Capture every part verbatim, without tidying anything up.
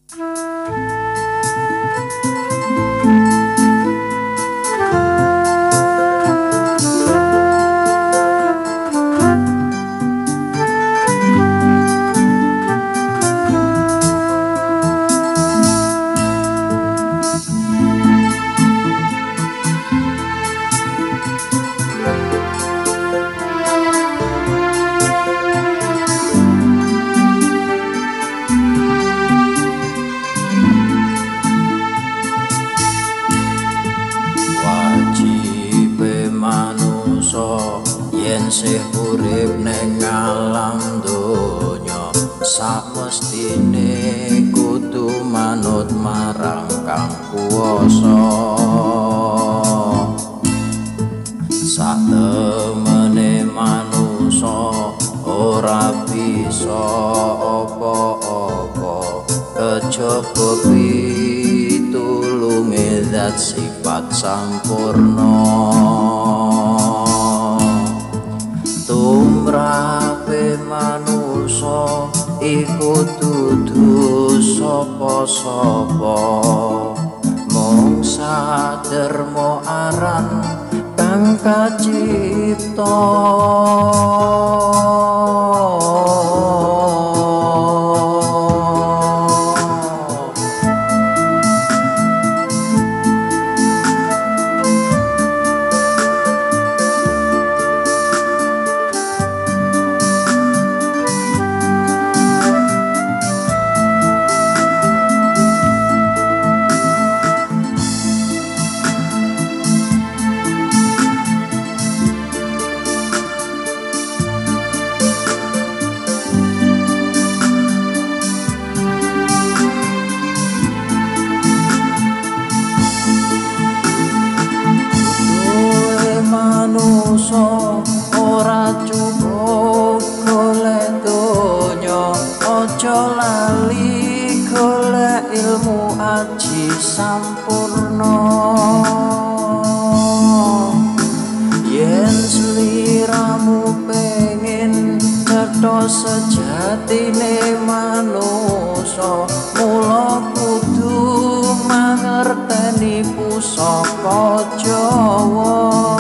Sih urip ning alam donya samestine kudu manut marang Kang Kuwasa. Satemene manusa ora bisa apa-apa kejaba pitulunge zat sifat sampurna. Tumrape manusa iku dudu sapa-sapa, mung saderma aran kang kacipta. Ora cukup golek donya, aja lali golek ilmu aji sampurna. Yen sliramu pengen cetha sejatine manusa, mula kudu mangerteni pusaka Jawa.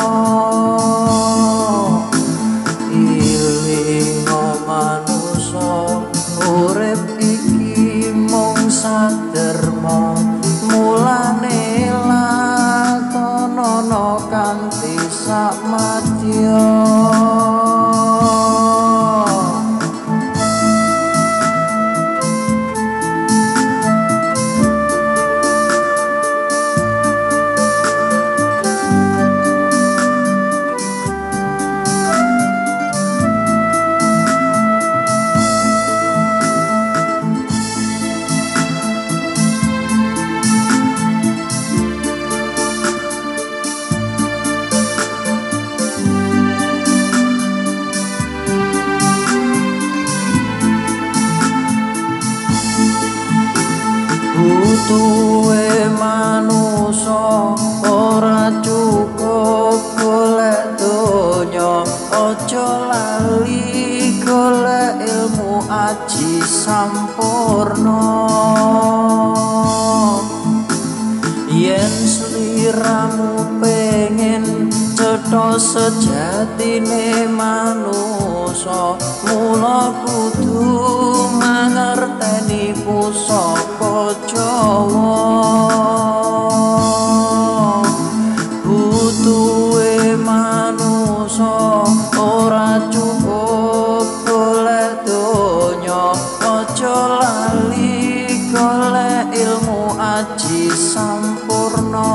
Urip iki mung saderma, mulane lakonana kanthi samadya. Butuhe manusa ora cukup golek donya, aja lali golek ilmu aji sampurna. Yen sliramu pengen cetha sejatine manusa, mula kudu mangerteni pusaka Jawa. Butuhe manusa ora cukup golek donya, aja lali golek ilmu aji sampurna.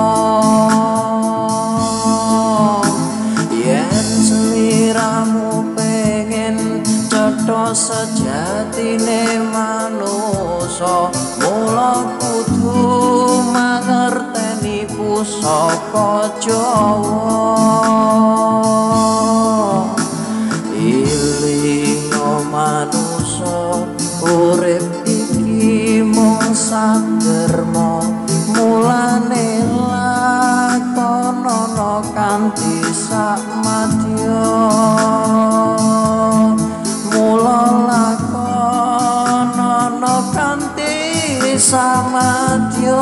Yen sliramu pengen cetha sejatine manusa, mula kudu mangerteni pusaka Jawa. Ilinga manusa urip iki mung saderma, mulane lakonana kanthi samadya. Mula lakonana kanthi samadya